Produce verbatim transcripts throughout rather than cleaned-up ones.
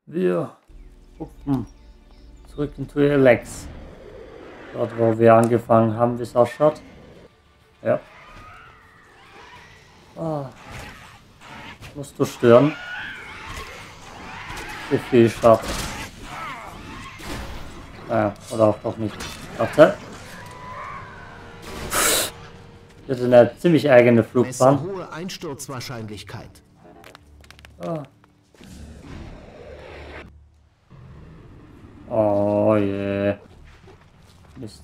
Wir hupfen zurück into Alex. Dort, wo wir angefangen haben, wie es ausschaut. Ja. Ah. Musst du stören? Wie viel Schaden. Ah, oder auch doch nicht. Warte. Das ist eine ziemlich eigene Flugbahn. Messe hohe Einsturzwahrscheinlichkeit. Ah. Oh je. Yeah. Mist.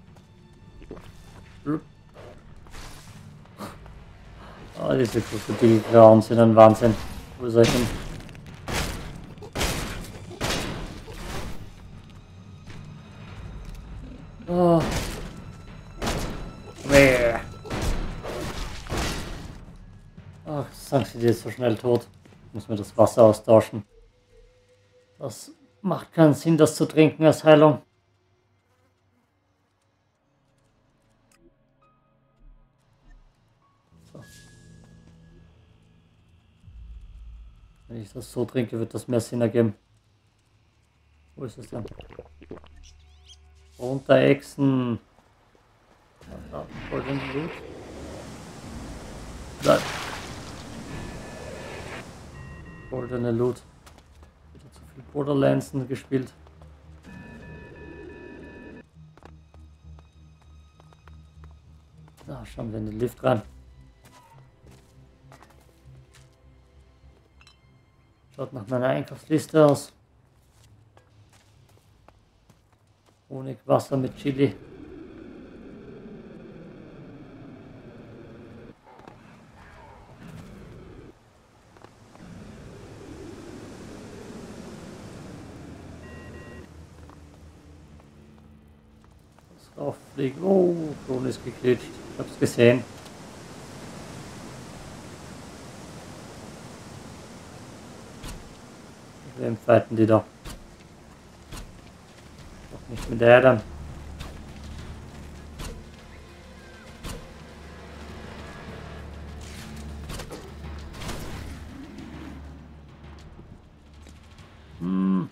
Oh, diese Krokodilgrauen sind ein Wahnsinn. Wo soll ich hin? Oh. Nee. Ach, sagen sie, die ist so schnell tot. Ich muss mir das Wasser austauschen. Das macht keinen Sinn, das zu trinken als Heilung. So. Wenn ich das so trinke, wird das mehr Sinn ergeben. Wo ist es denn? Runterexen. Voll den Loot. Nein. Goldene Loot. Wieder zu viel Borderlands gespielt. Da schauen wir in den Lift rein. Schaut nach meiner Einkaufsliste aus. Honig, Wasser mit Chili. Rauffliegen. Oh, Klon ist geglitscht. Ich hab's gesehen. Wem fighten die da? Doch nicht mit der dann. Hm.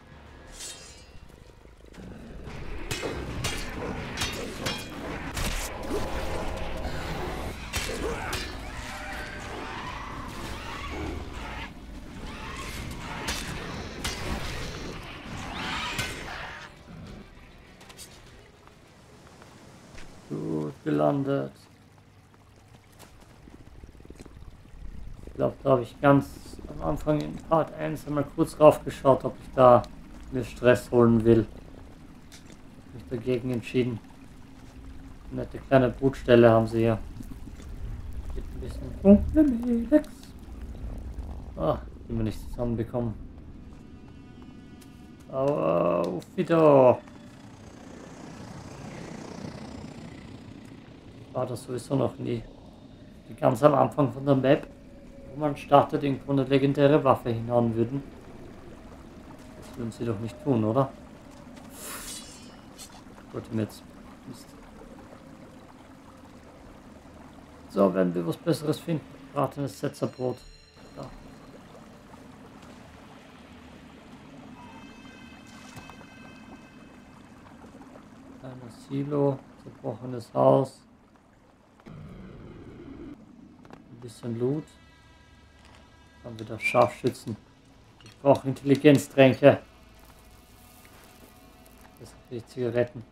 Gut gelandet. Ich glaube, da habe ich ganz am Anfang in Part eins einmal kurz drauf geschaut, ob ich da mir Stress holen will. Mich dagegen entschieden. Nette kleine Brutstelle haben sie hier. Geht ein bisschen dunkle Melex. Ah, die wir nicht zusammenbekommen. Auf wieder. War das sowieso noch nie. Die ganz am Anfang von der Map, wo man startet, irgendwo eine legendäre Waffe hinhauen würden. Das würden sie doch nicht tun, oder? Ich wollte mir jetzt... Mist. So, wenn wir was Besseres finden. Bratenes Setzerbrot. Da. Kleines Silo, zerbrochenes Haus. Ein bisschen Loot. Dann wieder Scharfschützen. Ich brauche Intelligenztränke. Das sind die Zigaretten.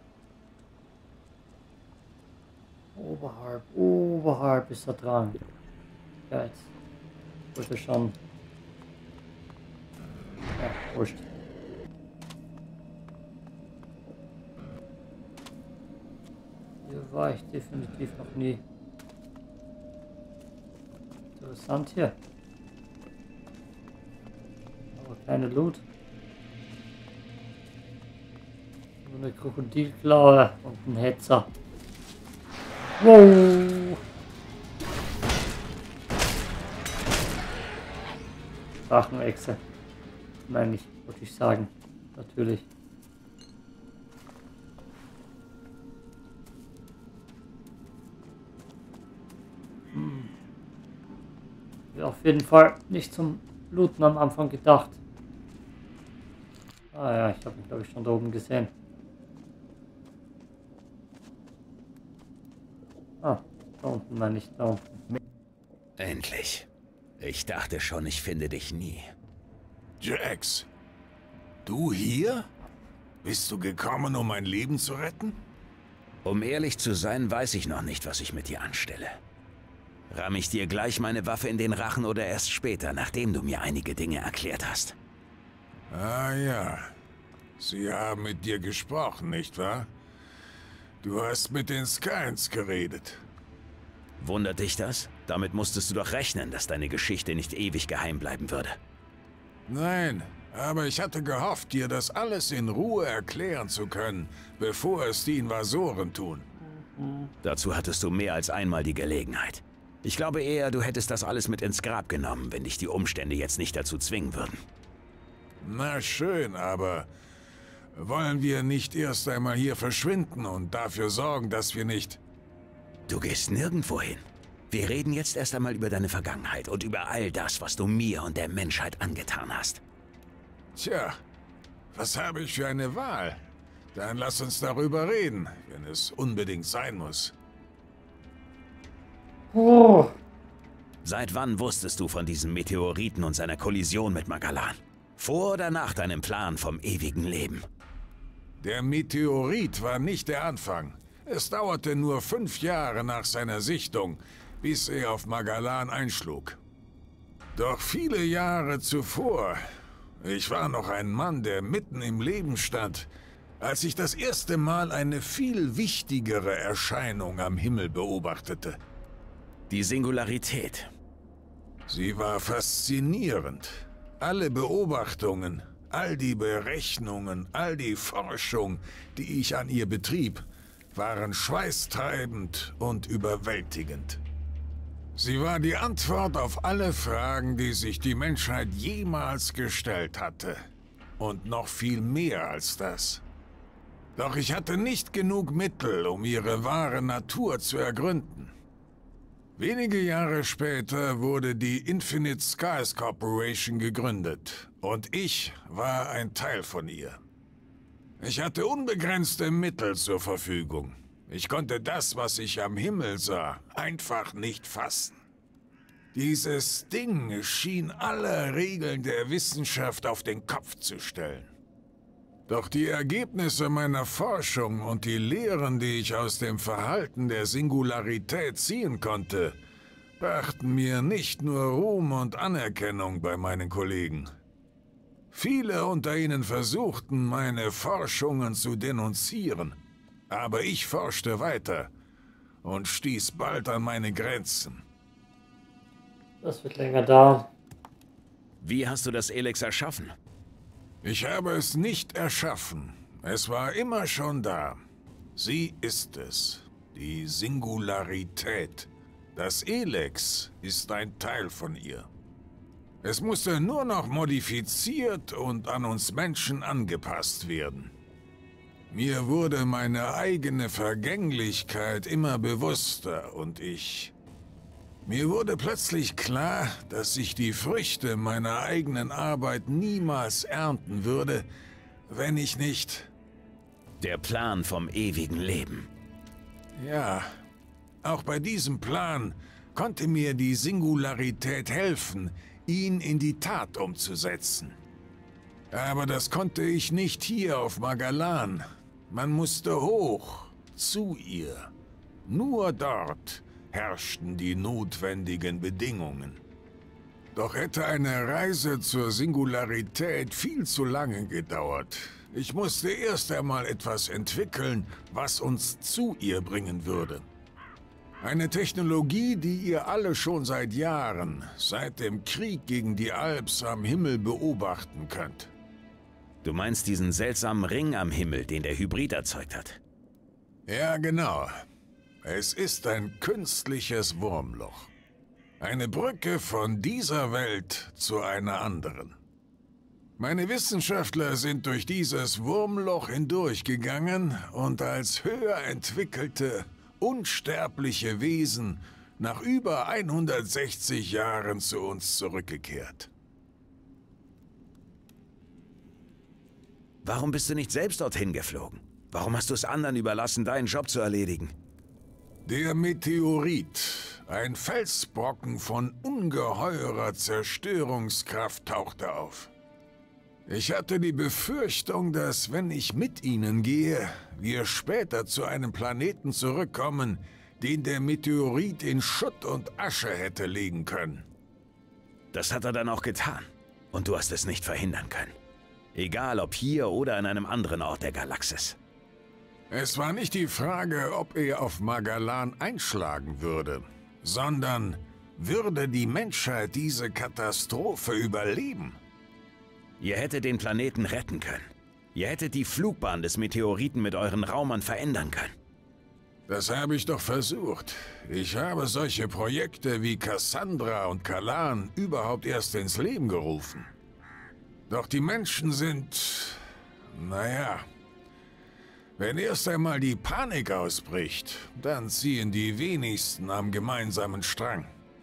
Oberhalb, oberhalb ist er dran. Ja, jetzt wollte schon. Ja, wurscht. Hier war ich definitiv noch nie. Interessant hier. Aber keine Loot. Nur eine Krokodilklaue und ein Hetzer. Wow. Drachenechse. Meine ich, wollte ich sagen. Natürlich. Hm. Auf jeden Fall nicht zum Looten am Anfang gedacht. Ah ja, ich habe ihn glaube ich schon da oben gesehen. Ah, da unten meine ich, da unten. Endlich. Ich dachte schon, ich finde dich nie. Jax, du hier? Bist du gekommen, um mein Leben zu retten? Um ehrlich zu sein, weiß ich noch nicht, was ich mit dir anstelle. Ramm ich dir gleich meine Waffe in den Rachen oder erst später, nachdem du mir einige Dinge erklärt hast? Ah ja, sie haben mit dir gesprochen, nicht wahr? Du hast mit den Skynes geredet. Wundert dich das? Damit musstest du doch rechnen, dass deine Geschichte nicht ewig geheim bleiben würde. Nein, aber ich hatte gehofft, dir das alles in Ruhe erklären zu können, bevor es die Invasoren tun. Dazu hattest du mehr als einmal die Gelegenheit. Ich glaube eher, du hättest das alles mit ins Grab genommen, wenn dich die Umstände jetzt nicht dazu zwingen würden. Na schön, aber wollen wir nicht erst einmal hier verschwinden und dafür sorgen, dass wir nicht... Du gehst nirgendwo hin. Wir reden jetzt erst einmal über deine Vergangenheit und über all das, was du mir und der Menschheit angetan hast. Tja, was habe ich für eine Wahl? Dann lass uns darüber reden, wenn es unbedingt sein muss. Oh, Seit wann wusstest du von diesem Meteoriten und seiner Kollision mit Magalan? Vor oder nach deinem Plan vom ewigen Leben? Der Meteorit war nicht der Anfang. Es dauerte nur fünf Jahre nach seiner Sichtung, bis er auf Magalan einschlug. Doch viele Jahre zuvor, ich war noch ein Mann, der mitten im Leben stand, als ich das erste Mal eine viel wichtigere Erscheinung am Himmel beobachtete. Die Singularität. Sie war faszinierend. Alle Beobachtungen, all die Berechnungen, all die Forschung, die ich an ihr betrieb, waren schweißtreibend und überwältigend. Sie war die Antwort auf alle Fragen, die sich die Menschheit jemals gestellt hatte. Und noch viel mehr als das. Doch ich hatte nicht genug Mittel, um ihre wahre Natur zu ergründen. Wenige Jahre später wurde die Infinite Skies Corporation gegründet und ich war ein Teil von ihr. Ich hatte unbegrenzte Mittel zur Verfügung. Ich konnte das, was ich am Himmel sah, einfach nicht fassen. Dieses Ding schien alle Regeln der Wissenschaft auf den Kopf zu stellen. Doch die Ergebnisse meiner Forschung und die Lehren, die ich aus dem Verhalten der Singularität ziehen konnte, brachten mir nicht nur Ruhm und Anerkennung bei meinen Kollegen. Viele unter ihnen versuchten, meine Forschungen zu denunzieren, aber ich forschte weiter und stieß bald an meine Grenzen. das wird länger dauern. Wie hast du das Elex erschaffen? Ich habe es nicht erschaffen. Es war immer schon da. Sie ist es. Die Singularität. Das Elex ist ein Teil von ihr. Es musste nur noch modifiziert und an uns Menschen angepasst werden. Mir wurde meine eigene Vergänglichkeit immer bewusster und ich... Mir wurde plötzlich klar, dass ich die Früchte meiner eigenen Arbeit niemals ernten würde, wenn ich nicht... Der Plan vom ewigen Leben. Ja, auch bei diesem Plan konnte mir die Singularität helfen, ihn in die Tat umzusetzen. Aber das konnte ich nicht hier auf Magalan. Man musste hoch, zu ihr. Nur dort herrschten die notwendigen Bedingungen. Doch hätte eine Reise zur Singularität viel zu lange gedauert. Ich musste erst einmal etwas entwickeln, was uns zu ihr bringen würde. Eine Technologie, die ihr alle schon seit Jahren, seit dem Krieg gegen die Alps am Himmel beobachten könnt. Du meinst diesen seltsamen Ring am Himmel, den der Hybrid erzeugt hat? Ja, genau. Es ist ein künstliches Wurmloch. Eine Brücke von dieser Welt zu einer anderen. Meine Wissenschaftler sind durch dieses Wurmloch hindurchgegangen und als höher entwickelte, unsterbliche Wesen nach über hundertsechzig Jahren zu uns zurückgekehrt. Warum bist du nicht selbst dorthin geflogen? Warum hast du es anderen überlassen, deinen Job zu erledigen? Der Meteorit, ein Felsbrocken von ungeheurer Zerstörungskraft, tauchte auf. Ich hatte die Befürchtung, dass, wenn ich mit ihnen gehe, wir später zu einem Planeten zurückkommen, den der Meteorit in Schutt und Asche hätte legen können. Das hat er dann auch getan. Und du hast es nicht verhindern können. Egal ob hier oder an einem anderen Ort der Galaxis. Es war nicht die Frage, ob er auf Magalan einschlagen würde, sondern würde die Menschheit diese Katastrophe überleben? Ihr hättet den Planeten retten können. Ihr hättet die Flugbahn des Meteoriten mit euren Raumern verändern können. Das habe ich doch versucht. Ich habe solche Projekte wie Cassandra und Kalan überhaupt erst ins Leben gerufen. Doch die Menschen sind... naja... Wenn erst einmal die Panik ausbricht, dann ziehen die wenigsten am gemeinsamen Strang.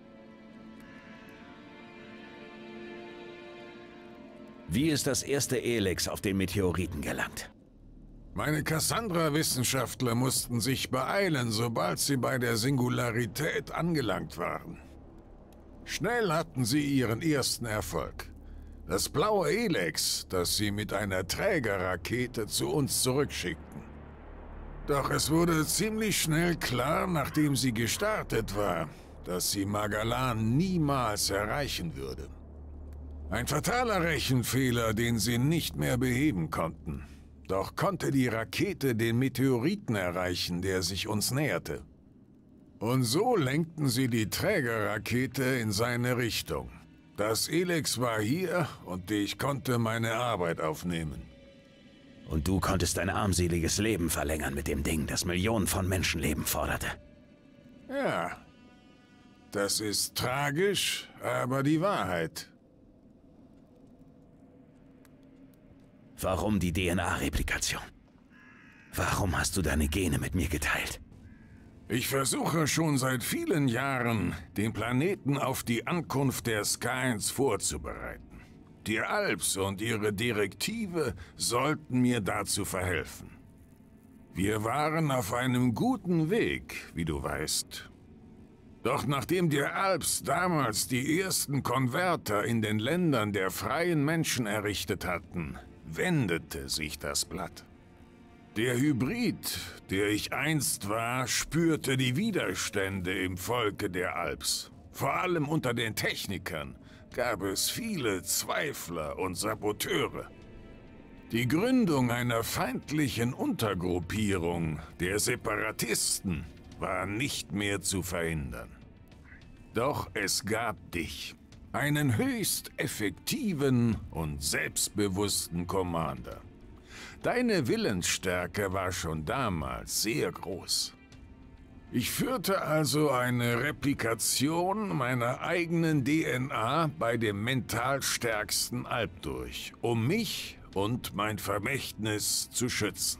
Wie ist das erste Elex auf den Meteoriten gelangt? Meine Cassandra-Wissenschaftler mussten sich beeilen, sobald sie bei der Singularität angelangt waren. Schnell hatten sie ihren ersten Erfolg. Das blaue Elex, das sie mit einer Trägerrakete zu uns zurückschickten. Doch es wurde ziemlich schnell klar, nachdem sie gestartet war, dass sie Magalan niemals erreichen würde. Ein fataler Rechenfehler, den sie nicht mehr beheben konnten. Doch konnte die Rakete den Meteoriten erreichen, der sich uns näherte. Und so lenkten sie die Trägerrakete in seine Richtung. Das Elex war hier und ich konnte meine Arbeit aufnehmen. Und du konntest dein armseliges Leben verlängern mit dem Ding, das Millionen von Menschenleben forderte. Ja, das ist tragisch, aber die Wahrheit. Warum die D N A-Replikation? Warum hast du deine Gene mit mir geteilt? Ich versuche schon seit vielen Jahren, den Planeten auf die Ankunft der Skyans vorzubereiten. Die Alps und ihre Direktive sollten mir dazu verhelfen. Wir waren auf einem guten Weg, wie du weißt. Doch nachdem die Alps damals die ersten Konverter in den Ländern der freien Menschen errichtet hatten, wendete sich das Blatt. Der Hybrid, der ich einst war, spürte die Widerstände im Volke der Alps. Vor allem unter den Technikern gab es viele Zweifler und Saboteure. Die Gründung einer feindlichen Untergruppierung, der Separatisten, war nicht mehr zu verhindern. Doch es gab dich, einen höchst effektiven und selbstbewussten Commander. Deine Willensstärke war schon damals sehr groß. Ich führte also eine Replikation meiner eigenen D N A bei dem mental stärksten Alp durch, um mich und mein Vermächtnis zu schützen.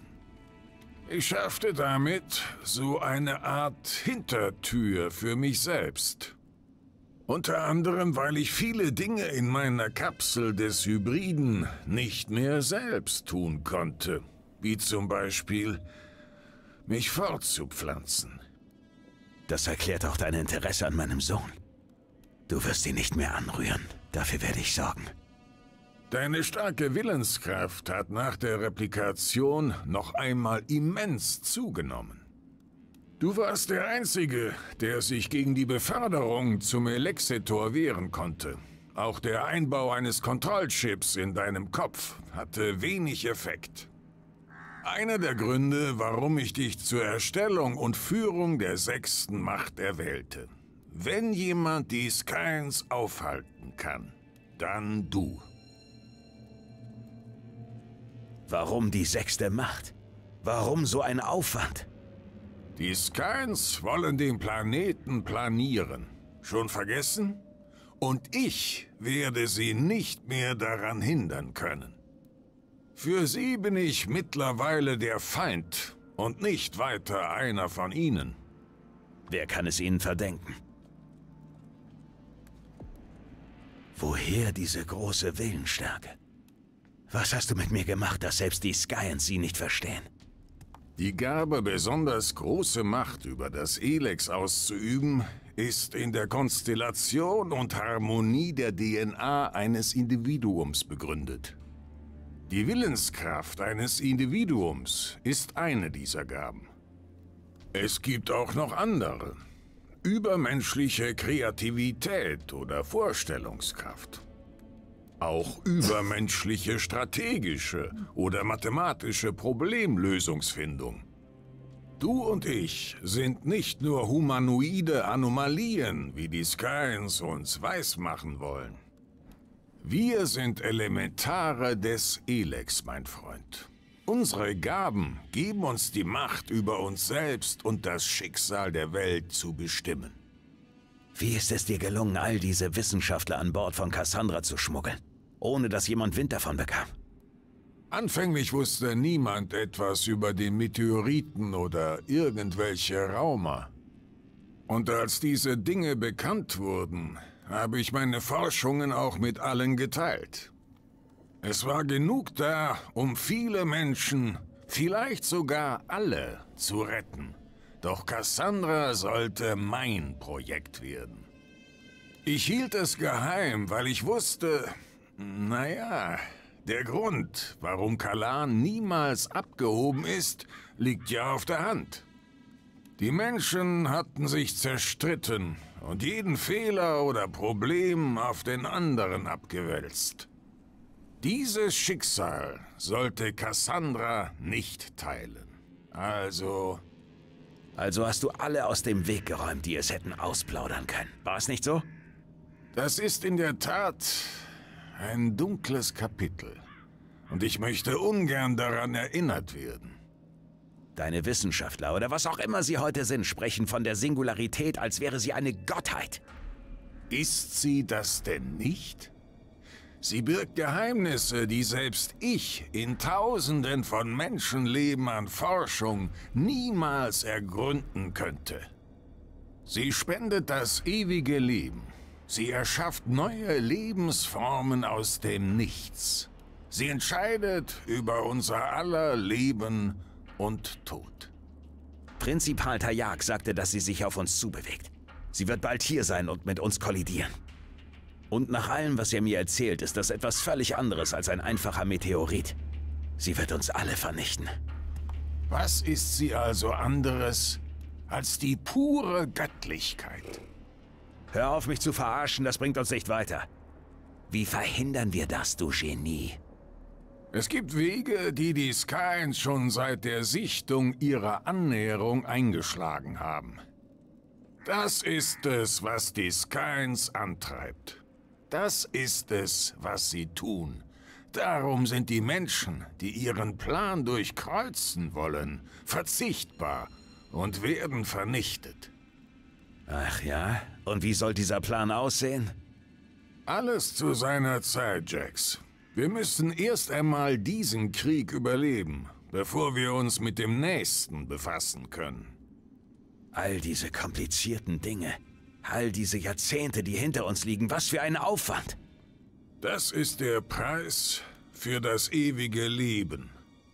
Ich schaffte damit so eine Art Hintertür für mich selbst. Unter anderem, weil ich viele Dinge in meiner Kapsel des Hybriden nicht mehr selbst tun konnte, wie zum Beispiel mich fortzupflanzen. Das erklärt auch dein Interesse an meinem Sohn. Du wirst ihn nicht mehr anrühren. Dafür werde ich sorgen. Deine starke Willenskraft hat nach der Replikation noch einmal immens zugenommen. Du warst der Einzige, der sich gegen die Beförderung zum Elexitor wehren konnte. Auch der Einbau eines Kontrollchips in deinem Kopf hatte wenig Effekt. Einer der Gründe, warum ich dich zur Erstellung und Führung der sechsten Macht erwählte. Wenn jemand die Skyans aufhalten kann, dann du. Warum die sechste Macht? Warum so ein Aufwand? Die Skyans wollen den Planeten planieren. Schon vergessen? Und ich werde sie nicht mehr daran hindern können. Für sie bin ich mittlerweile der Feind und nicht weiter einer von ihnen. Wer kann es ihnen verdenken? Woher diese große Willensstärke? Was hast du mit mir gemacht, dass selbst die Skyans sie nicht verstehen? Die Gabe, besonders große Macht über das Elex auszuüben, ist in der Konstellation und Harmonie der D N A eines Individuums begründet. Die Willenskraft eines Individuums ist eine dieser Gaben. Es gibt auch noch andere. Übermenschliche Kreativität oder Vorstellungskraft. Auch übermenschliche strategische oder mathematische Problemlösungsfindung. Du und ich sind nicht nur humanoide Anomalien, wie die Skyans uns weismachen wollen. Wir sind Elementare des Elex, mein Freund. Unsere Gaben geben uns die Macht, über uns selbst und das Schicksal der Welt zu bestimmen. Wie ist es dir gelungen, all diese Wissenschaftler an Bord von Cassandra zu schmuggeln, ohne dass jemand Wind davon bekam? Anfänglich wusste niemand etwas über den Meteoriten oder irgendwelche Raumer. Und als diese Dinge bekannt wurden, habe ich meine Forschungen auch mit allen geteilt. Es war genug da, um viele Menschen, vielleicht sogar alle, zu retten. Doch Cassandra sollte mein Projekt werden. Ich hielt es geheim, weil ich wusste, naja, der Grund, warum Kalan niemals abgehoben ist, liegt ja auf der Hand. Die Menschen hatten sich zerstritten und jeden Fehler oder Problem auf den anderen abgewälzt. Dieses Schicksal sollte Cassandra nicht teilen. Also... Also hast du alle aus dem Weg geräumt, die es hätten ausplaudern können. War es nicht so? Das ist in der Tat ein dunkles Kapitel. Und ich möchte ungern daran erinnert werden. Deine Wissenschaftler oder was auch immer sie heute sind, sprechen von der Singularität, als wäre sie eine Gottheit. Ist sie das denn nicht? Sie birgt Geheimnisse, die selbst ich in Tausenden von Menschenleben an Forschung niemals ergründen könnte. Sie spendet das ewige Leben. Sie erschafft neue Lebensformen aus dem Nichts. Sie entscheidet über unser aller Leben und Tod. Prinzipal Tayak sagte, dass sie sich auf uns zubewegt. Sie wird bald hier sein und mit uns kollidieren. Und nach allem, was er mir erzählt, ist das etwas völlig anderes als ein einfacher Meteorit. Sie wird uns alle vernichten. Was ist sie also anderes als die pure Göttlichkeit? Hör auf, mich zu verarschen, das bringt uns nicht weiter. Wie verhindern wir das, du Genie? Es gibt Wege, die die Skyans schon seit der Sichtung ihrer Annäherung eingeschlagen haben. Das ist es, was die Skyans antreibt. Das ist es, was sie tun. Darum sind die Menschen, die ihren Plan durchkreuzen wollen, verzichtbar und werden vernichtet. Ach ja? Und wie soll dieser Plan aussehen? Alles zu seiner Zeit, Jax. Wir müssen erst einmal diesen Krieg überleben, bevor wir uns mit dem nächsten befassen können. All diese komplizierten Dinge, all diese Jahrzehnte, die hinter uns liegen, was für ein Aufwand. Das ist der Preis für das ewige Leben.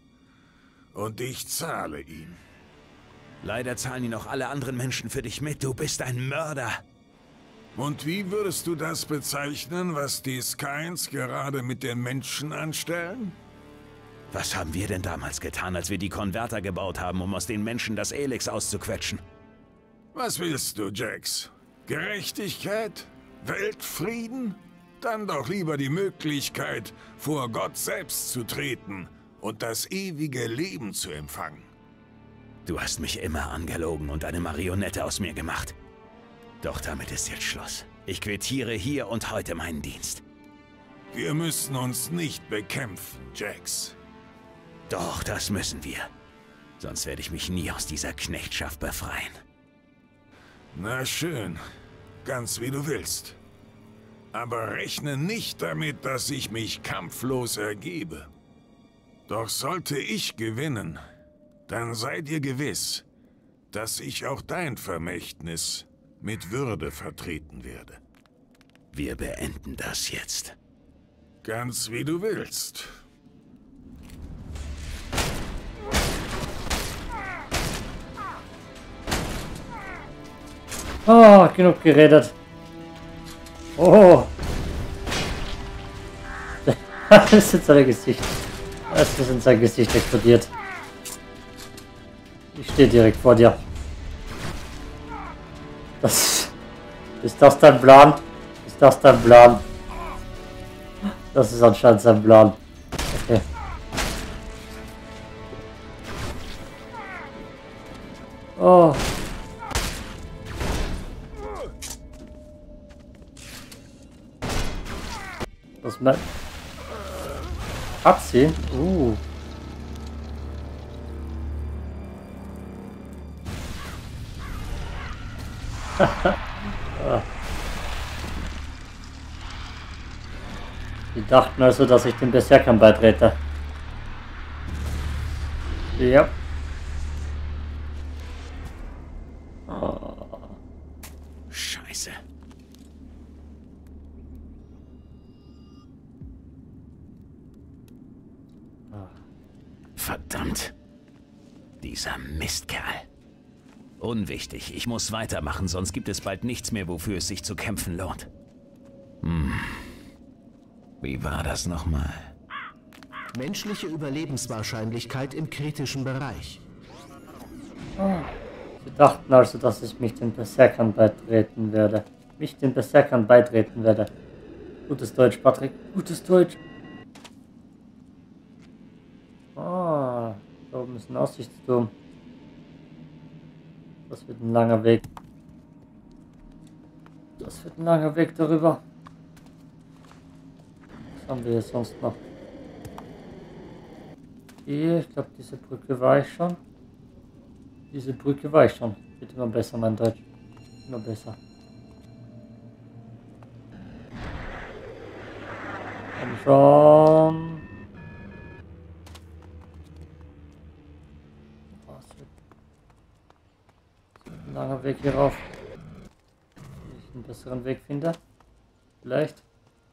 Und ich zahle ihn. Leider zahlen ihn auch alle anderen Menschen für dich mit. Du bist ein Mörder. Und wie würdest du das bezeichnen, was die Skyans gerade mit den Menschen anstellen? Was haben wir denn damals getan, als wir die Konverter gebaut haben, um aus den Menschen das Elex auszuquetschen? Was willst du, Jax? Gerechtigkeit? Weltfrieden? Dann doch lieber die Möglichkeit, vor Gott selbst zu treten und das ewige Leben zu empfangen. Du hast mich immer angelogen und eine Marionette aus mir gemacht. Doch damit ist jetzt Schluss. Ich quittiere hier und heute meinen Dienst. Wir müssen uns nicht bekämpfen, Jax. Doch, das müssen wir. Sonst werde ich mich nie aus dieser Knechtschaft befreien. Na schön, ganz wie du willst. Aber rechne nicht damit, dass ich mich kampflos ergebe. Doch sollte ich gewinnen, dann sei dir gewiss, dass ich auch dein Vermächtnis mit Würde vertreten werde. Wir beenden das jetzt. Ganz wie du willst. Oh, genug geredet. Oh. Das ist jetzt sein Gesicht. Das ist in sein Gesicht explodiert. Ich stehe direkt vor dir. Das, ist das dein Plan? Ist das dein Plan? Das ist anscheinend sein Plan. Okay. Oh. Was mein... Abziehen? Uh. Die dachten also, dass ich den Berserkern beitrete. Ja. Oh. Scheiße. Verdammt. Dieser Mistkerl. Unwichtig. Ich muss weitermachen, sonst gibt es bald nichts mehr, wofür es sich zu kämpfen lohnt. Hm. Wie war das nochmal? Menschliche Überlebenswahrscheinlichkeit im kritischen Bereich. Oh. Sie dachten also, dass ich mich den Berserkern beitreten werde. Mich den Berserkern beitreten werde. Gutes Deutsch, Patrick. Gutes Deutsch. Ah, da oben ist ein Aussichtsturm. Das wird ein langer Weg. Das wird ein langer Weg darüber. Was haben wir hier sonst noch? Hier, ich glaube, diese Brücke war ich schon. Diese Brücke war ich schon. Wird immer besser, mein Deutsch. Immer besser. Komm schon. Oh, es wird, es wird ein langer Weg hier rauf. Wenn ich einen besseren Weg finde. Vielleicht.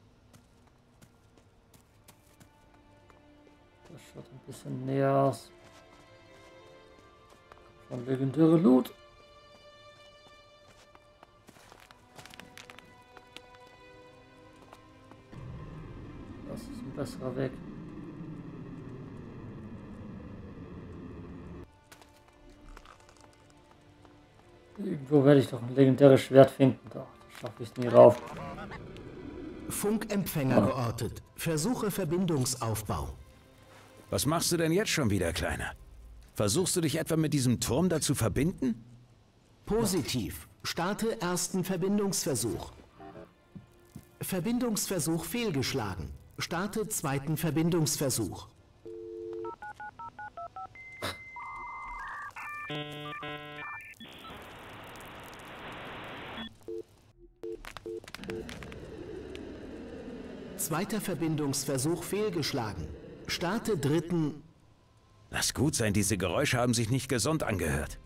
Das schaut ein bisschen näher aus. Schon legendäre Loot. Das ist ein besserer Weg. Irgendwo werde ich doch ein legendäres Schwert finden. Doch, das schaffe ich nie rauf. Funkempfänger geortet. Versuche Verbindungsaufbau. Was machst du denn jetzt schon wieder, Kleiner? Versuchst du dich etwa mit diesem Turm da zu verbinden? Positiv. Starte ersten Verbindungsversuch. Verbindungsversuch fehlgeschlagen. Starte zweiten Verbindungsversuch. Zweiter Verbindungsversuch fehlgeschlagen. Starte dritten. Lass gut sein, diese Geräusche haben sich nicht gesund angehört.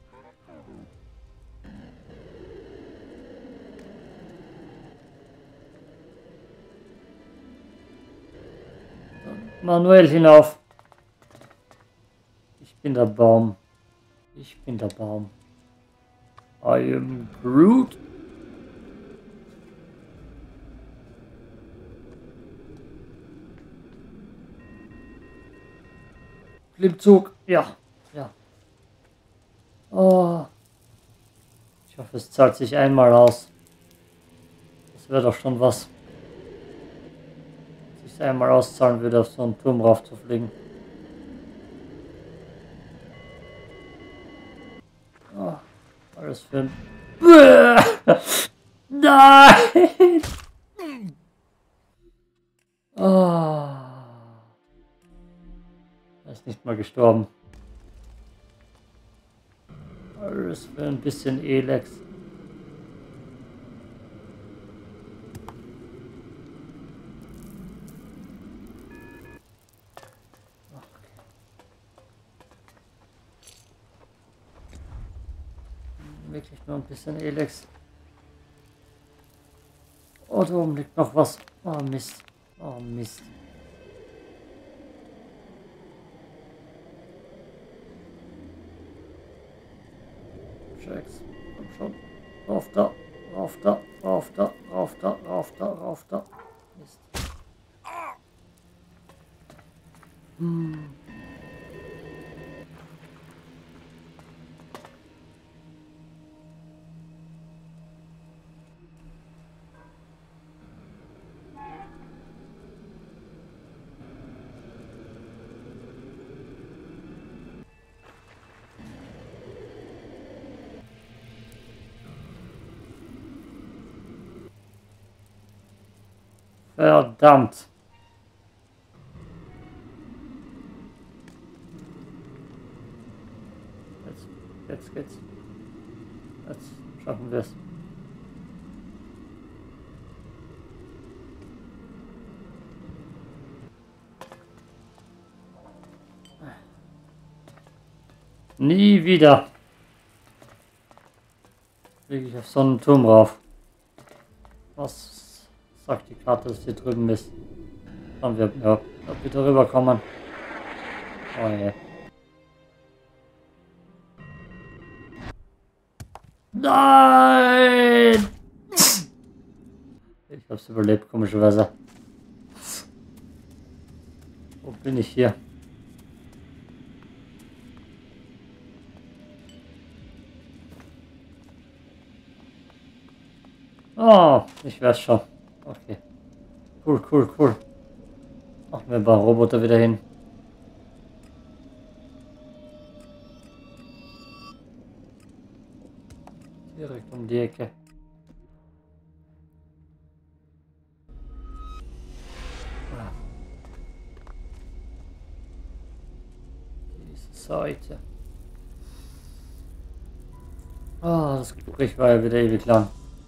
Manuell hinauf. Ich bin der Baum. Ich bin der Baum. I am Groot. Klimmzug. Ja. Ja. Oh. Ich hoffe, es zahlt sich einmal aus. Das wäre doch schon was. Sich einmal auszahlen würde, auf so einen Turm rauf zu fliegen. Oh, alles für ein... Nein! Oh. Er ist nicht mal gestorben. Alles für ein bisschen Elex. Wirklich nur ein bisschen Elex. Oh, da oben liegt noch was. Oh Mist. Oh Mist. Checks. Komm schon. Rauf da, rauf da, rauf da, rauf da, rauf da, rauf da. Mist. Hm. Verdammt. Jetzt, jetzt geht's. Jetzt schaffen wir es. Nie wieder fliege ich auf so einen Turm rauf. Was sagt die Karte, dass hier drüben ist? Schauen wir, ja, ob wir darüber kommen. Oh je. Nein! Ich hab's überlebt, komischerweise. Wo bin ich hier? Oh, ich weiß schon. Okay. Cool, cool, cool. Machen wir ein paar Roboter wieder hin. Direkt um die Ecke. Ah. Diese Seite. Ah, das Gespräch war ja wieder ewig lang.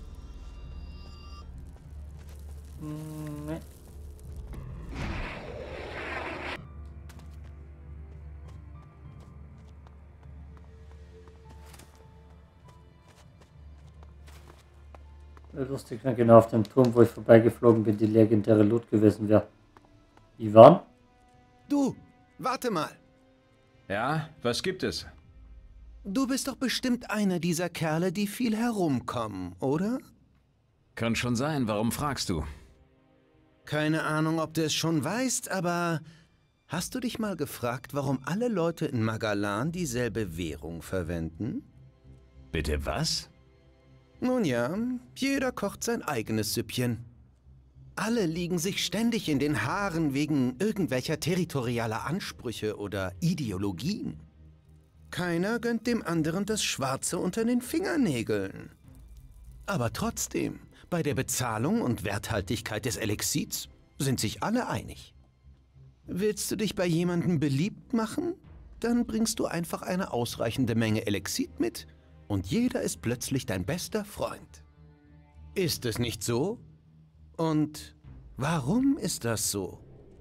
Lustig, wenn genau auf dem Turm, wo ich vorbeigeflogen bin, die legendäre Loot gewesen wäre. Ivan? Du, warte mal. Ja, was gibt es? Du bist doch bestimmt einer dieser Kerle, die viel herumkommen, oder? Kann schon sein, warum fragst du? Keine Ahnung, ob du es schon weißt, aber hast du dich mal gefragt, warum alle Leute in Magalan dieselbe Währung verwenden? Bitte was? Nun ja, jeder kocht sein eigenes Süppchen. Alle liegen sich ständig in den Haaren wegen irgendwelcher territorialer Ansprüche oder Ideologien. Keiner gönnt dem anderen das Schwarze unter den Fingernägeln. Aber trotzdem, bei der Bezahlung und Werthaltigkeit des Elixids sind sich alle einig. Willst du dich bei jemandem beliebt machen? Dann bringst du einfach eine ausreichende Menge Elixid mit und jeder ist plötzlich dein bester Freund. Ist es nicht so? Und warum ist das so?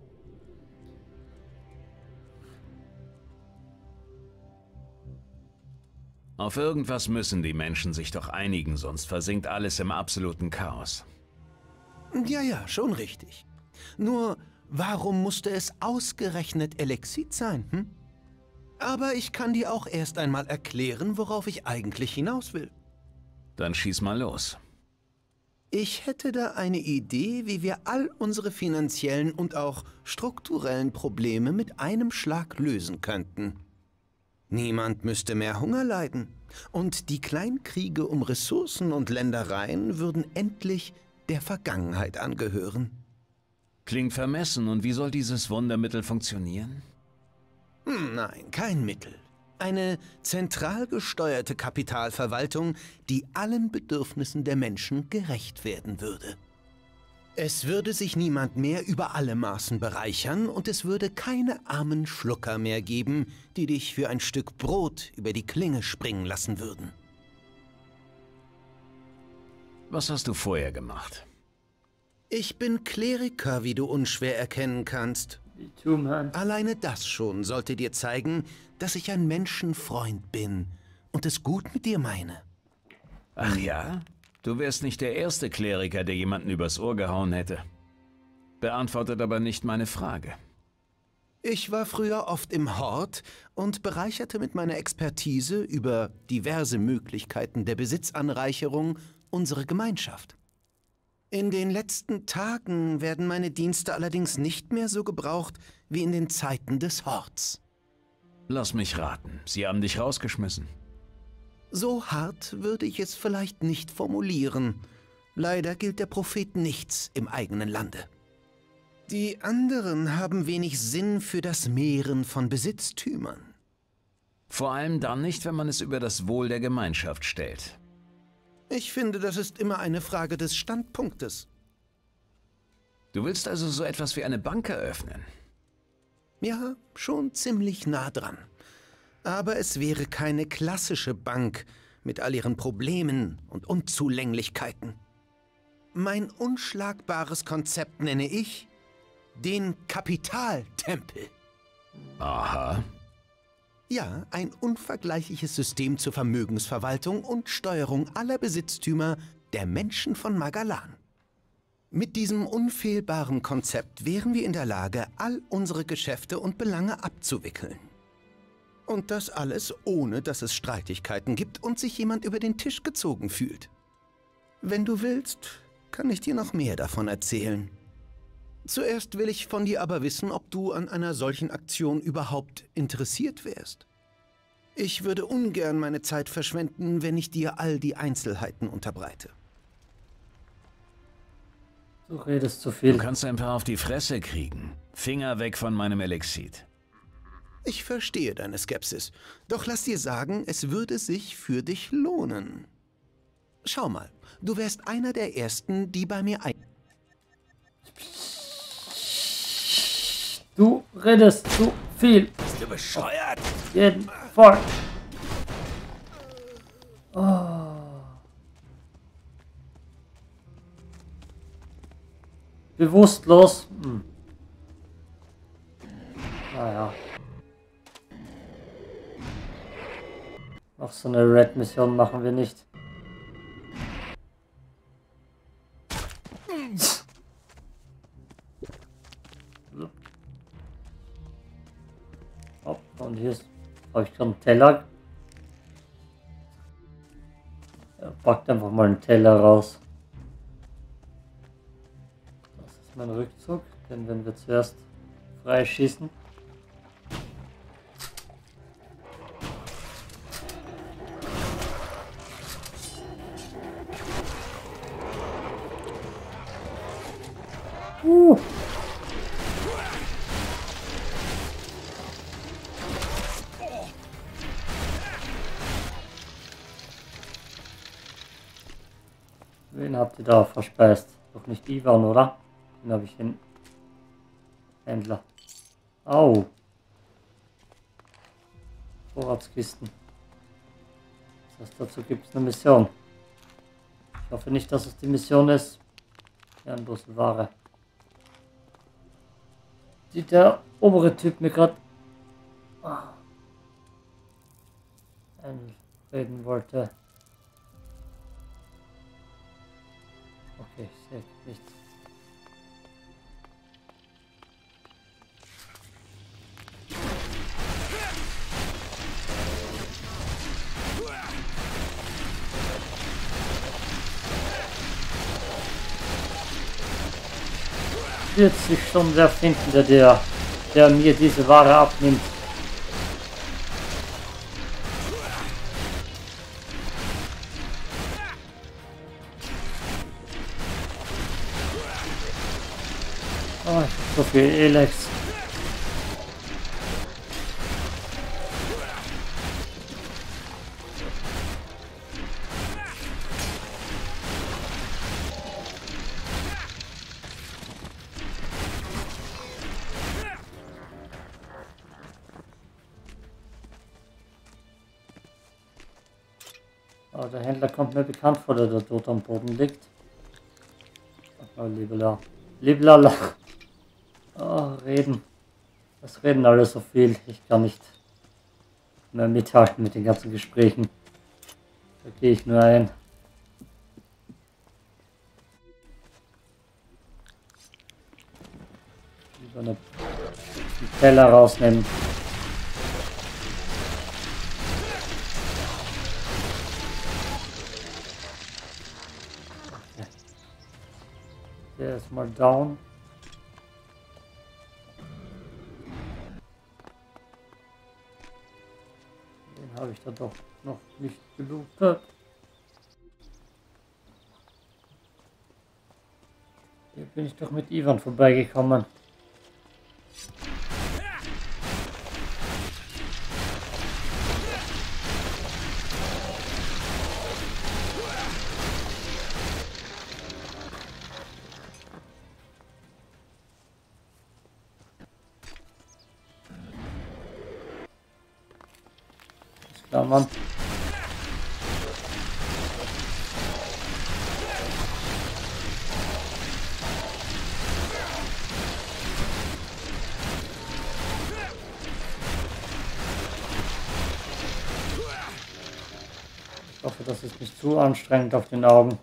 Auf irgendwas müssen die Menschen sich doch einigen, sonst versinkt alles im absoluten Chaos. Ja, ja, schon richtig. Nur, warum musste es ausgerechnet Elixid sein, hm? Aber ich kann dir auch erst einmal erklären, worauf ich eigentlich hinaus will. Dann schieß mal los. Ich hätte da eine Idee, wie wir all unsere finanziellen und auch strukturellen Probleme mit einem Schlag lösen könnten. Niemand müsste mehr Hunger leiden und die Kleinkriege um Ressourcen und Ländereien würden endlich der Vergangenheit angehören. Klingt vermessen, und wie soll dieses Wundermittel funktionieren? Hm, nein, kein Mittel. Eine zentral gesteuerte Kapitalverwaltung, die allen Bedürfnissen der Menschen gerecht werden würde. Es würde sich niemand mehr über alle Maßen bereichern und es würde keine armen Schlucker mehr geben, die dich für ein Stück Brot über die Klinge springen lassen würden. Was hast du vorher gemacht? Ich bin Kleriker, wie du unschwer erkennen kannst. Alleine das schon sollte dir zeigen, dass ich ein Menschenfreund bin und es gut mit dir meine. Ach ja? Du wärst nicht der erste Kleriker, der jemanden übers Ohr gehauen hätte. Beantwortet aber nicht meine Frage. Ich war früher oft im Hort und bereicherte mit meiner Expertise über diverse Möglichkeiten der Besitzanreicherung unsere Gemeinschaft. In den letzten Tagen werden meine Dienste allerdings nicht mehr so gebraucht wie in den Zeiten des Horts. Lass mich raten, sie haben dich rausgeschmissen. So hart würde ich es vielleicht nicht formulieren. Leider gilt der Prophet nichts im eigenen Lande. Die anderen haben wenig Sinn für das Mehren von Besitztümern. Vor allem dann nicht, wenn man es über das Wohl der Gemeinschaft stellt. Ich finde, das ist immer eine Frage des Standpunktes. Du willst also so etwas wie eine Bank eröffnen? Ja, schon ziemlich nah dran. Aber es wäre keine klassische Bank mit all ihren Problemen und Unzulänglichkeiten. Mein unschlagbares Konzept nenne ich den Kapitaltempel. Aha. Ja, ein unvergleichliches System zur Vermögensverwaltung und Steuerung aller Besitztümer der Menschen von Magalan. Mit diesem unfehlbaren Konzept wären wir in der Lage, all unsere Geschäfte und Belange abzuwickeln. Und das alles, ohne dass es Streitigkeiten gibt und sich jemand über den Tisch gezogen fühlt. Wenn du willst, kann ich dir noch mehr davon erzählen. Zuerst will ich von dir aber wissen, ob du an einer solchen Aktion überhaupt interessiert wärst. Ich würde ungern meine Zeit verschwenden, wenn ich dir all die Einzelheiten unterbreite. Du redest zu viel. Du kannst ein paar auf die Fresse kriegen. Finger weg von meinem Elixid. Ich verstehe deine Skepsis, doch lass dir sagen, es würde sich für dich lohnen. Schau mal, du wärst einer der Ersten, die bei mir ein... Du redest zu viel. Bist du bescheuert? Auf jeden Fall. Oh. Bewusstlos. Hm. Naja. Noch so eine Red-Mission machen wir nicht. Oh, und hier ist, habe ich gerade einen Teller. Er packt einfach mal einen Teller raus. Das ist mein Rückzug, den werden wir zuerst freischießen. Uh. Wen habt ihr da verspeist? Doch nicht Ivan, oder? Den habe ich hin. Händler. Au. Vorratskisten. Das heißt, dazu gibt es eine Mission. Ich hoffe nicht, dass es die Mission ist. Ehrenlose Ware. Die der obere Typ mir gerade ah, reden wollte. Okay, ich sehe nichts. Wird sich schon wer finden, der, der, der mir diese Ware abnimmt. Oh, ich hab so viel Elex. Oh, der Händler kommt mir bekannt vor, der da dort am Boden liegt. Oh, Libela. Libelala. Oh, reden. Das reden alle so viel. Ich kann nicht mehr mithalten mit den ganzen Gesprächen. Da gehe ich nur ein. Lieber eine Keller rausnehmen. Okay. Der ist mal down. Den habe ich da doch noch nicht gelootet. Hier bin ich doch mit Ivan vorbeigekommen. Ist klar, Mann. Ich hoffe, das ist nicht zu anstrengend auf den Augen.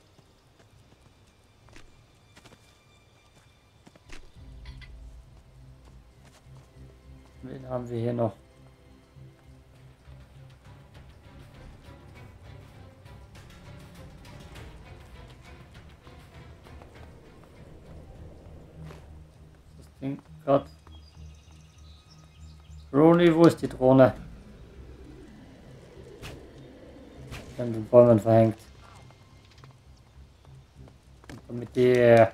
Wen haben wir hier noch? Das Ding gerade. Ronny, wo ist die Drohne? An den Bäumen verhängt. Und damit die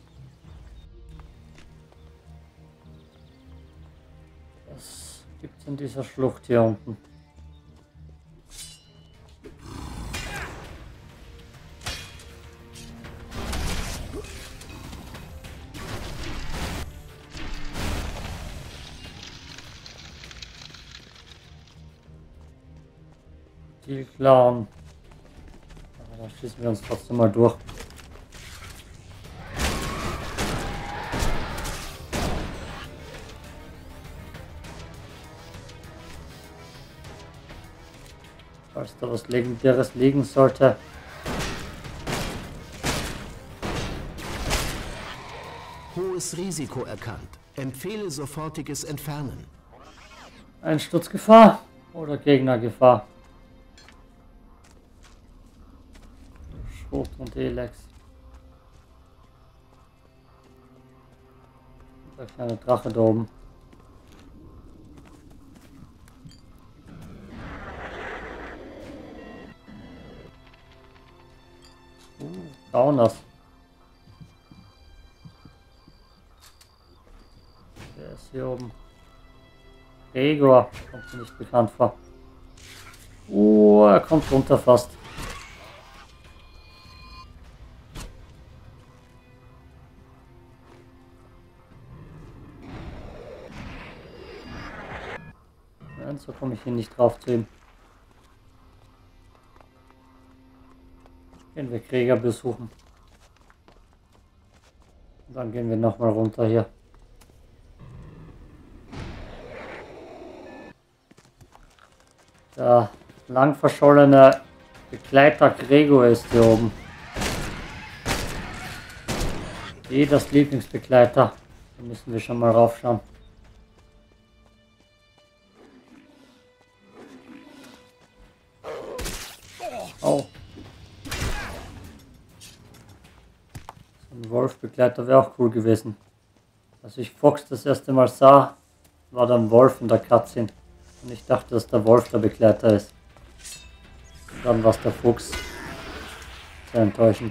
was gibt's in dieser Schlucht hier unten? Die Clown. Aber da schießen wir uns trotzdem mal durch. Falls da was Legendäres liegen sollte. Hohes Risiko erkannt. Empfehle sofortiges Entfernen. Einsturzgefahr oder Gegnergefahr? Schrot und Elex. Der kleine Drache da oben. Uh, Downers. Der ist hier oben. Gregor, kommt mir nicht bekannt vor. Oh, er kommt runter fast. Nein, so komme ich hier nicht drauf zu ihm. Gehen wir Krieger besuchen. Und dann gehen wir nochmal runter hier. Der lang verschollene Begleiter Gregor ist hier oben. Eh das Lieblingsbegleiter. Da müssen wir schon mal raufschauen. Oh. So ein Wolfbegleiter wäre auch cool gewesen. Als ich Fox das erste Mal sah, war da ein Wolf in der Cutscene. Und ich dachte, dass der Wolf der Begleiter ist. Und dann war es der Fuchs. Sehr enttäuschend.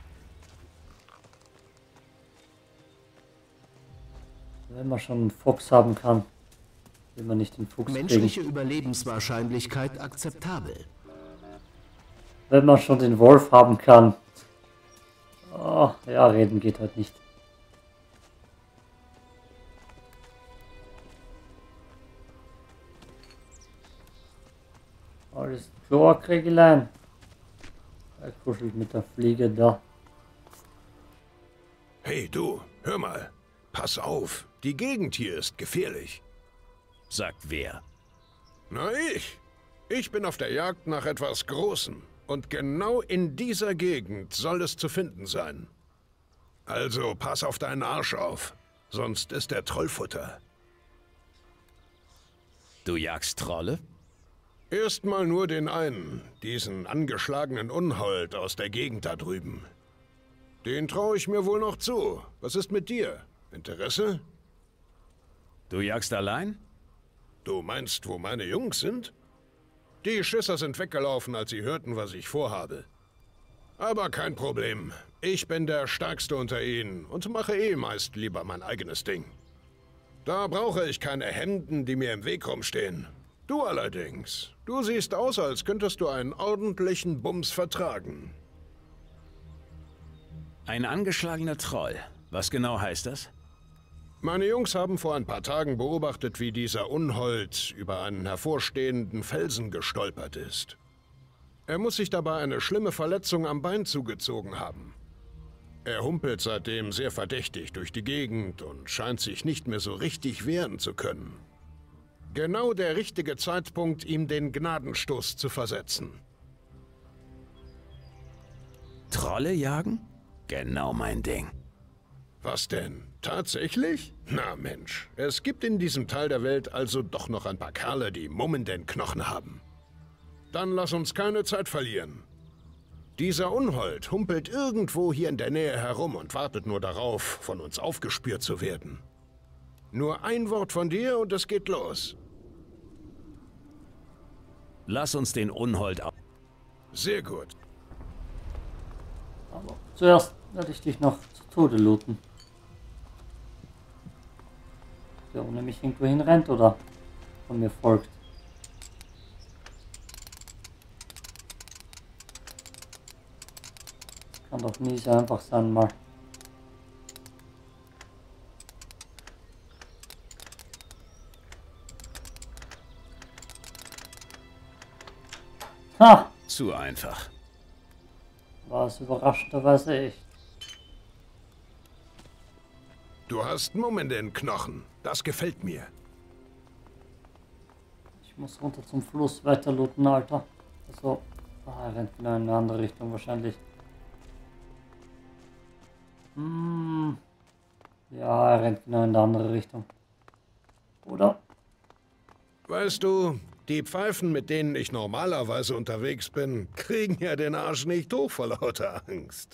Wenn man schon einen Fuchs haben kann, will man nicht den Fuchs Menschliche kriegen. Überlebenswahrscheinlichkeit akzeptabel. Wenn man schon den Wolf haben kann. Oh, ja, reden geht halt nicht. Alles klar, Kriegelein. Er kuschelt mit der Fliege da. Hey du, hör mal. Pass auf, die Gegend hier ist gefährlich. Sagt wer? Na ich. Ich bin auf der Jagd nach etwas Großem. Und genau in dieser Gegend soll es zu finden sein. Also pass auf deinen Arsch auf. Sonst ist der Trollfutter. Du jagst Trolle? Erstmal nur den einen, diesen angeschlagenen Unhold aus der Gegend da drüben. Den traue ich mir wohl noch zu. Was ist mit dir? Interesse? Du jagst allein? Du meinst, wo meine Jungs sind? Die Schisser sind weggelaufen, als sie hörten, was ich vorhabe. Aber kein Problem. Ich bin der Stärkste unter ihnen und mache eh meist lieber mein eigenes Ding. Da brauche ich keine Hemden, die mir im Weg rumstehen. Du allerdings. Du siehst aus, als könntest du einen ordentlichen Bums vertragen. Ein angeschlagener Troll. Was genau heißt das? Meine Jungs haben vor ein paar Tagen beobachtet, wie dieser Unhold über einen hervorstehenden Felsen gestolpert ist. Er muss sich dabei eine schlimme Verletzung am Bein zugezogen haben. Er humpelt seitdem sehr verdächtig durch die Gegend und scheint sich nicht mehr so richtig wehren zu können. Genau der richtige Zeitpunkt, ihm den Gnadenstoß zu versetzen. Trolle jagen? Genau mein Ding. Was denn? Tatsächlich? Na Mensch, es gibt in diesem Teil der Welt also doch noch ein paar Kerle, die Mummen den Knochen haben. Dann lass uns keine Zeit verlieren. Dieser Unhold humpelt irgendwo hier in der Nähe herum und wartet nur darauf, von uns aufgespürt zu werden. Nur ein Wort von dir und es geht los. Lass uns den Unhold auf. Sehr gut. Aber zuerst werde ich dich noch zu Tode looten. Der ohne mich irgendwo hinrennt oder von mir folgt. Das kann doch nie so einfach sein, mal. Ha! Zu einfach. War es überraschenderweise echt. Du hast Mummen in den Knochen. Das gefällt mir. Ich muss runter zum Fluss weiter looten, Alter. Also, ah, er rennt genau in eine andere Richtung wahrscheinlich. Hm. Ja, er rennt genau in eine andere Richtung. Oder? Weißt du, die Pfeifen, mit denen ich normalerweise unterwegs bin, kriegen ja den Arsch nicht hoch vor lauter Angst.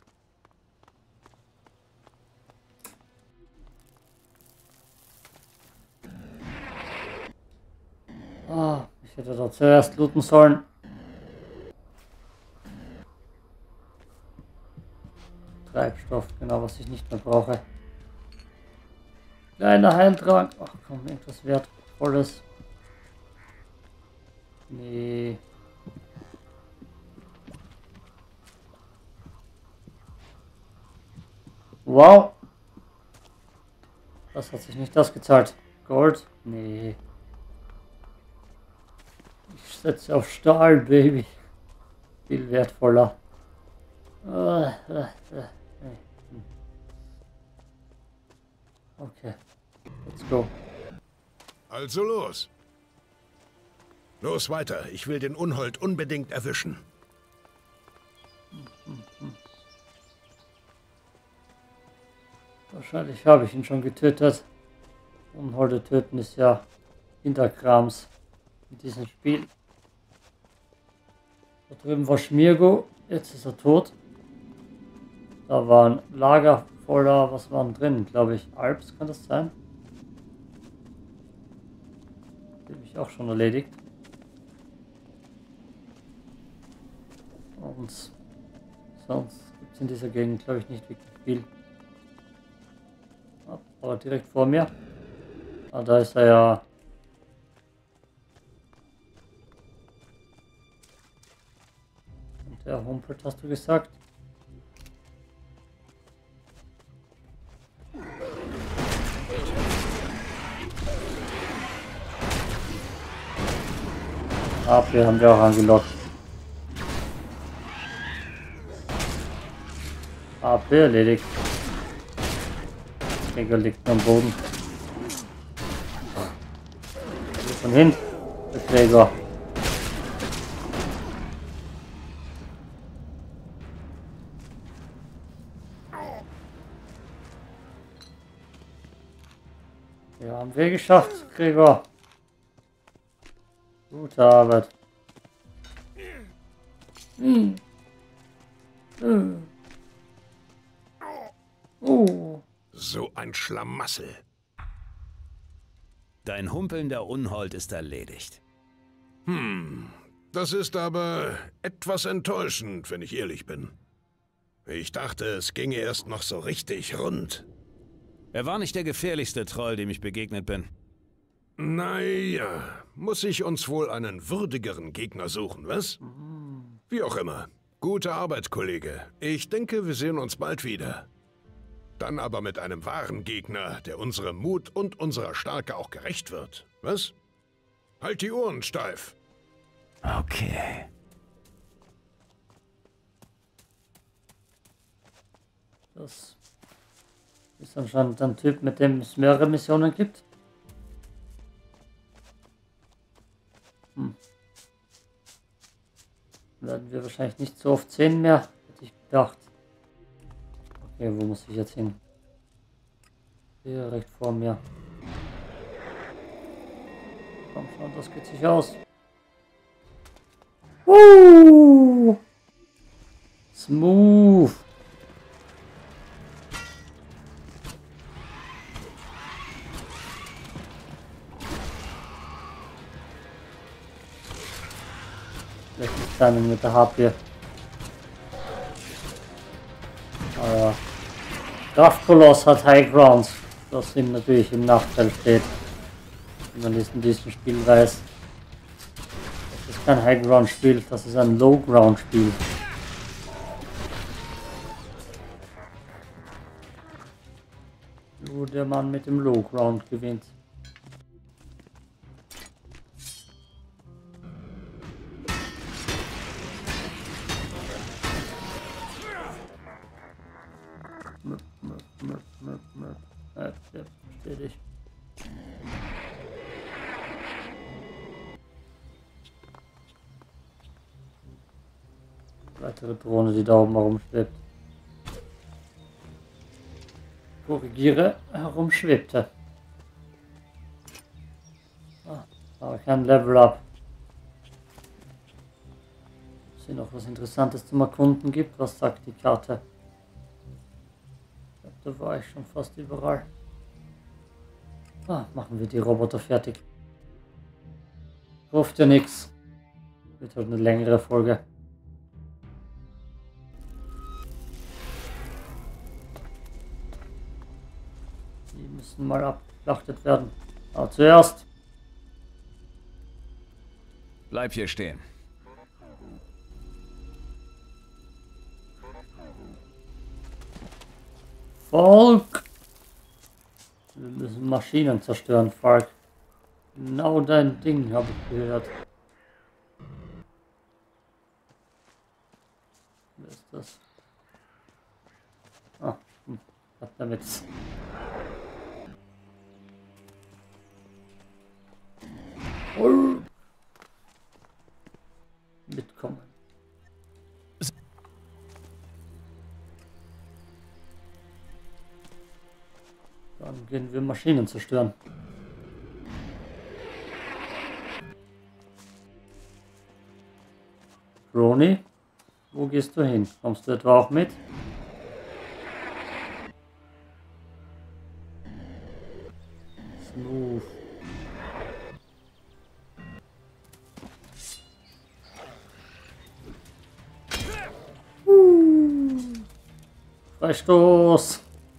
Ah, ich hätte da zuerst looten sollen. Treibstoff, genau, was ich nicht mehr brauche. Kleiner Heiltrank. Ach komm, irgendwas Wertvolles. Nee. Wow. Das hat sich nicht ausgezahlt. Gold? Nee. Ich setze auf Stahl, Baby. Viel wertvoller. Okay. Let's go. Also los. Los weiter. Ich will den Unhold unbedingt erwischen. Wahrscheinlich habe ich ihn schon getötet. Unholde töten ist ja Hinterkrams in diesem Spiel. Da drüben war Schmirgo, jetzt ist er tot. Da war ein Lager voller, was waren drin, glaube ich, Alps, kann das sein? Die habe ich auch schon erledigt. Und sonst gibt es in dieser Gegend, glaube ich, nicht wirklich viel. Aber direkt vor mir. Ah, da ist er ja. Und der humpelt, hast du gesagt? A P haben wir auch angelockt. A P erledigt. Gregor liegt am Boden. Wo ist denn hin? Der Gregor. Ja, haben wir geschafft, Gregor. Gute Arbeit. Hm. Hm. Oh. So ein Schlamassel. Dein humpelnder Unhold ist erledigt. Hm, das ist aber etwas enttäuschend, wenn ich ehrlich bin. Ich dachte, es ginge erst noch so richtig rund. Er war nicht der gefährlichste Troll, dem ich begegnet bin. Naja, muss ich uns wohl einen würdigeren Gegner suchen, was? Wie auch immer. Gute Arbeit, Kollege. Ich denke, wir sehen uns bald wieder. Dann aber mit einem wahren Gegner, der unserem Mut und unserer Stärke auch gerecht wird. Was? Halt die Ohren steif. Okay. Das ist anscheinend ein Typ, mit dem es mehrere Missionen gibt. Hm. Werden wir wahrscheinlich nicht so oft sehen mehr, hätte ich gedacht. Okay, wo muss ich jetzt hin? Direkt vor mir. Komm schon, das geht sich aus. Uh! Smooth. Schlechtes Timing mit der Harpie. Aber Kraftkoloss hat High Grounds, was ihm natürlich im Nachteil steht, wenn man es in diesem Spiel weiß. Das ist kein High Ground Spiel, das ist ein Low Ground Spiel. Nur der Mann mit dem Low Ground gewinnt. Ja, verstehe dich. Weitere Drohne, die da oben herumschwebt. Korrigiere, herumschwebte. Ah, aber kein Level Up. Ob es hier noch was Interessantes zum Erkunden gibt, was sagt die Karte? Ich glaube, da war ich schon fast überall. Ah, machen wir die Roboter fertig. Ruft ja nichts. Wird halt eine längere Folge. Die müssen mal abgeschlachtet werden. Aber zuerst. Bleib hier stehen. Falk! Wir müssen Maschinen zerstören, Falk. Genau dein Ding, habe ich gehört. Wer ist das? Ah, hm, hat damit. Oh. Mitkommen. Dann gehen wir Maschinen zerstören. Roni, wo gehst du hin? Kommst du etwa auch mit? Smooth. Uh. Freistoß.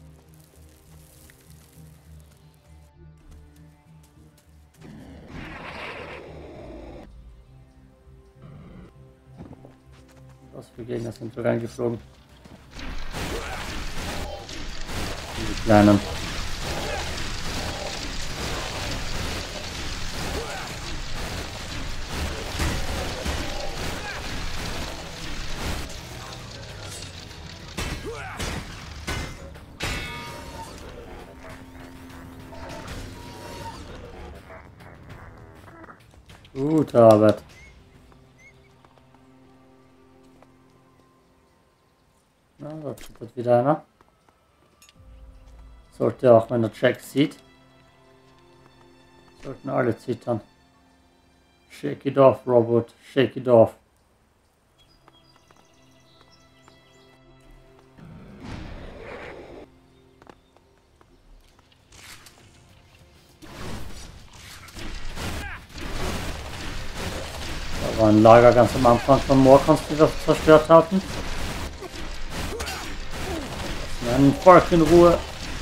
Was für Gegner sind so reingeflogen? Die kleinen. Gute Arbeit. Na, da zittert wieder einer. Sollte auch, wenn der Jack sieht. Sollten alle zittern. Shake it off, Robot. Shake it off. Da war ein Lager ganz am Anfang von Morkons, die wir zerstört hatten. Ein Volk in Ruhe.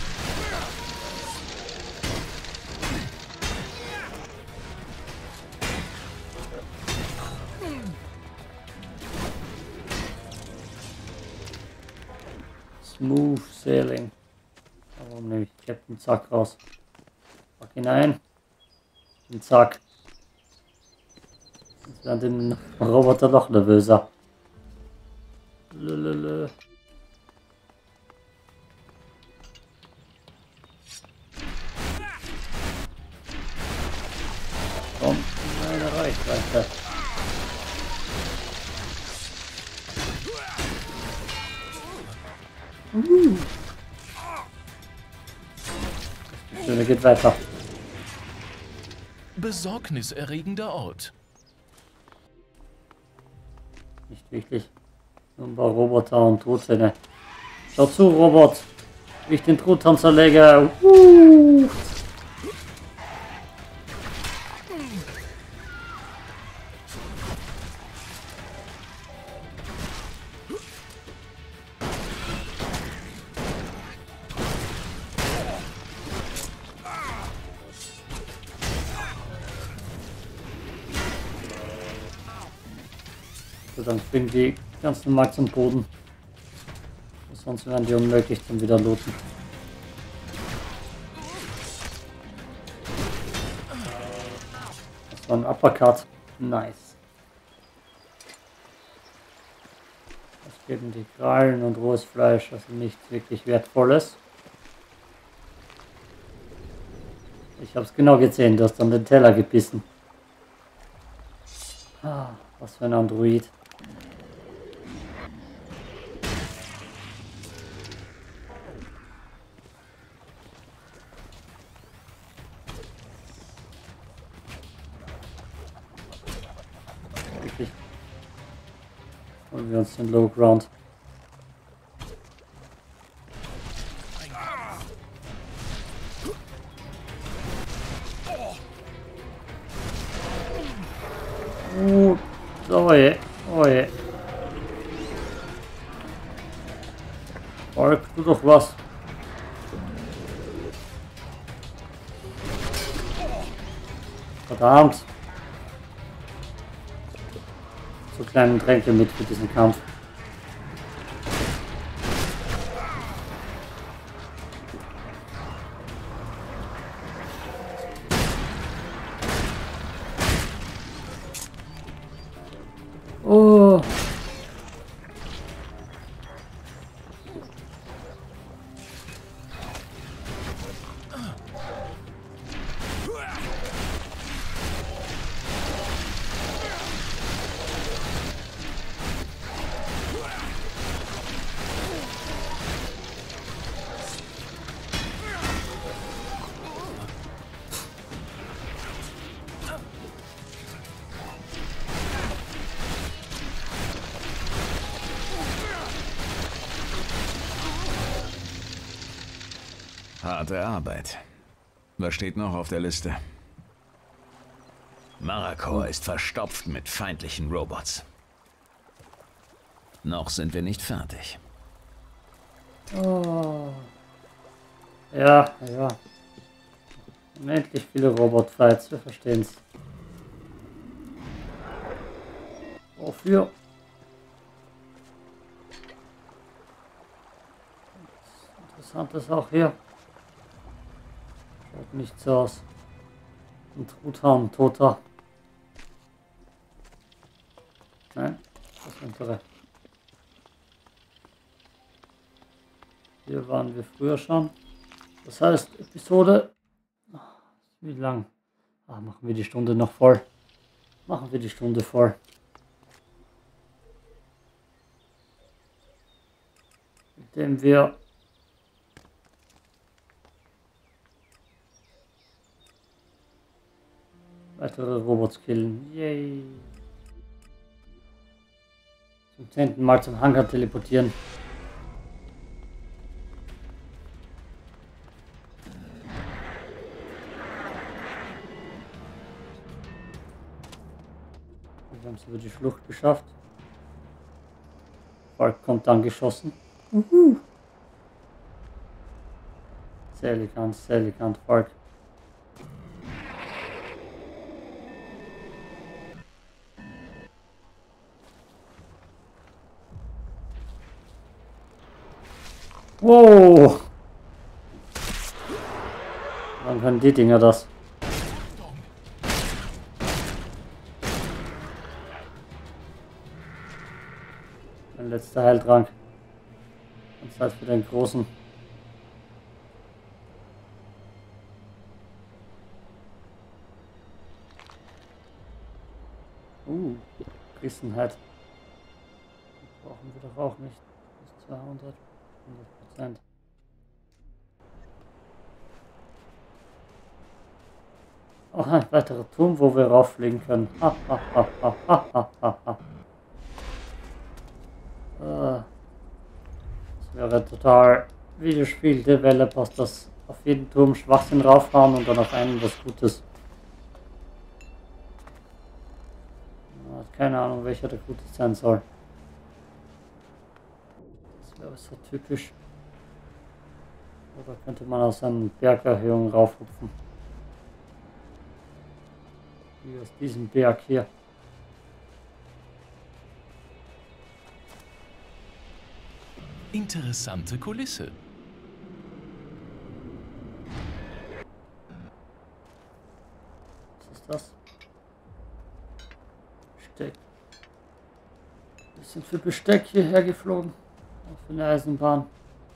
Smooth Sailing. Warum nehme ich Captain Zack raus? Pack ihn ein. Und zack. Jetzt werden den Roboter noch nervöser. Lelele. Komm, in meine Reichweite. Uh. Die Schöne geht weiter. Besorgniserregender Ort. Nicht wichtig. Nur ein paar Roboter und Truthähne. Schau zu, Robot. Wie ich den Truthahn zerlege. Uh. So, dann springen die ganzen Mal zum Boden. Sonst wären die unmöglich zum wieder looten. Das war ein Uppercut. Nice. Das geben die Krallen und rohes Fleisch, also nichts wirklich Wertvolles. Ich habe es genau gesehen, du hast an den Teller gebissen. Ah, was für ein Android. Wirklich. Holen wir uns den Low Ground. Uh, oh je, oh je. Volk, tu doch was. Verdammt. So kleinen Tränke mit für diesen Kampf. Oh. Harte Arbeit. Was steht noch auf der Liste? Maracor ist verstopft mit feindlichen Robots. Noch sind wir nicht fertig. Oh. Ja, ja. Unendlich viele Robot-Fights, wir verstehen's. Wofür? Interessant ist auch hier. Schaut nicht so aus. Ein Truthahn, ein Toter. Nein, das untere. Hier waren wir früher schon. Das heißt, Episode. Wie lang? Ah, machen wir die Stunde noch voll. Machen wir die Stunde voll. Indem wir Weitere Robots killen. Yay. Zum zehnten Mal zum Hangar teleportieren. Wir haben es über die Schlucht geschafft. Falk kommt dann geschossen. Uhu. Sehr elegant, sehr elegant, Falk. Wow! Wann können die Dinger das? Mein letzter Heiltrank. Und Zeit für den großen. Uh, Gerissenheit. Die brauchen wir doch auch nicht. Bis zweihundert. hundert Prozent. Oh, ein weiterer Turm, wo wir rauffliegen können. Ha, ha, ha, ha, ha, ha, ha, ha. Äh, das wäre total Videospiel-Developers, das auf jeden Turm Schwachsinn raufhauen und dann auf einen was Gutes. Ja, keine Ahnung, welcher der Gute sein soll. Das wäre so typisch. Oder könnte man aus einer Bergerhöhung raufhupfen. Wie aus diesem Berg hier. Interessante Kulisse. Was ist das? Besteck. Wir sind für Besteck hierher geflogen. Für eine Eisenbahn.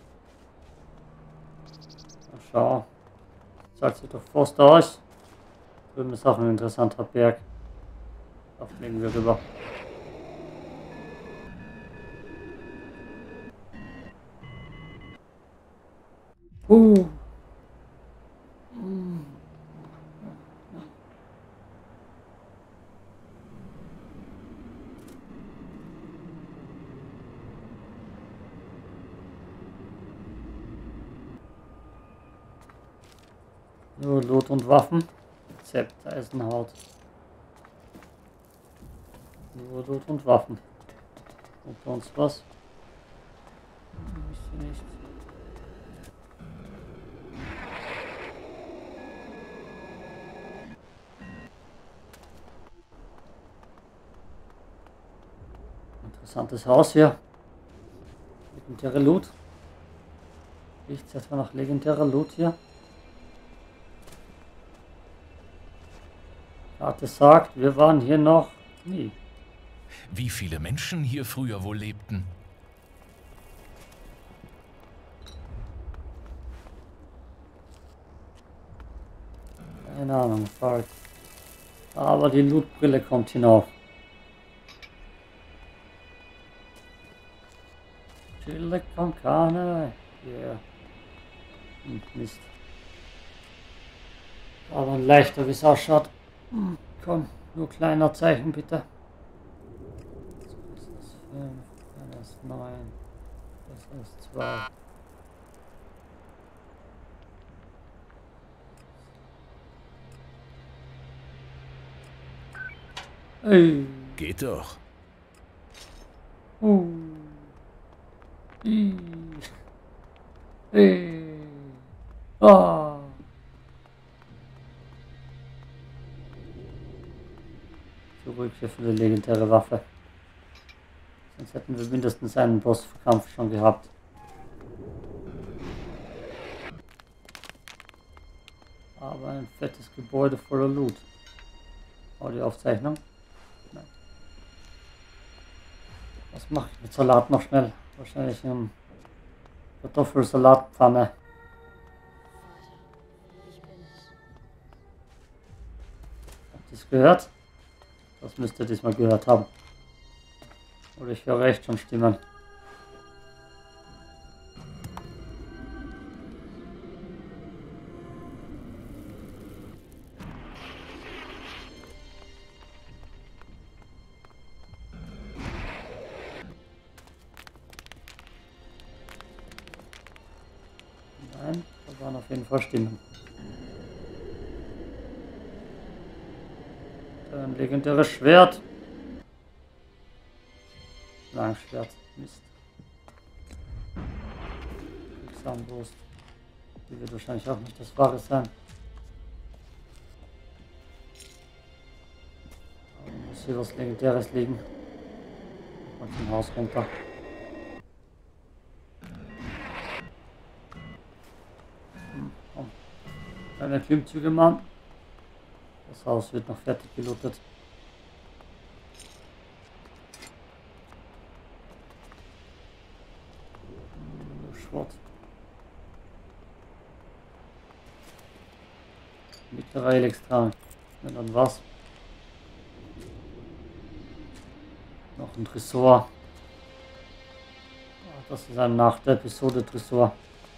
Na schau. Zahlt sich doch fast aus. Drüben ist auch ein interessanter Berg. Da fliegen wir rüber. Uh. Mm. Nur Lot und Waffen. Rezept, Eisenhaut. Nur Lot und Waffen. Und sonst was? Ich nicht. Interessantes Haus hier. Legendäre Loot. Riecht etwa nach legendärer Loot hier. Karte sagt, wir waren hier noch nie. Wie viele Menschen hier früher wohl lebten? Keine Ahnung, Falk. Aber die Lootbrille kommt hinauf. Chile con carne. Yeah. Hm, Mist. Aber ein leichter, wie es ausschaut. Hm, komm, nur kleiner Zeichen bitte. Das ist fünf, das ist neun, das ist zwei. Hey. Geht doch. Uh. I. Hey. Ah. Zurück hier für die legendäre Waffe. Sonst hätten wir mindestens einen Bosskampf schon gehabt. Aber ein fettes Gebäude voller Loot. Audioaufzeichnung. Nein. Was mache ich mit Salat noch schnell? Wahrscheinlich eine Kartoffelsalatpfanne. Habt ihr es gehört? Das müsst ihr diesmal gehört haben. Oder ich höre echt schon Stimmen. auf jeden Fall stimmen. Ein legendäres Schwert. Langschwert. Mist. Zahnbrust. Die wird wahrscheinlich auch nicht das Wahre sein. Aber muss hier was Legendäres liegen. Mal zum Haus runter. Hm, komm. Kleine Klimmzüge machen. Das Haus wird noch fertig gelootet. Schrott. Mittlere Elektranik. Ja, dann was? Noch ein Tresor. Das ist ein nach der Episode Tresor.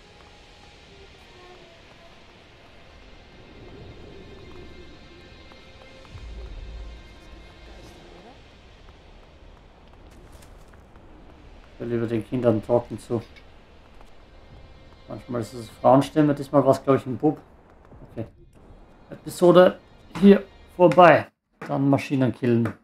Ich will lieber den Kindern talken zu. Manchmal ist es Frauenstimme, diesmal war es glaube ich ein Bub. Okay. Episode hier vorbei. Dann Maschinen killen.